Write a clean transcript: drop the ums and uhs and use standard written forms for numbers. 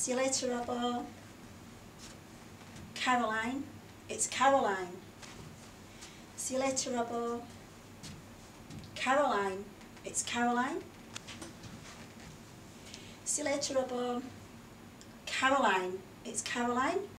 See you later, Robbo. Caroline, it's Caroline. See you later, Robbo. Caroline, it's Caroline. See you later, Robbo. Caroline, it's Caroline.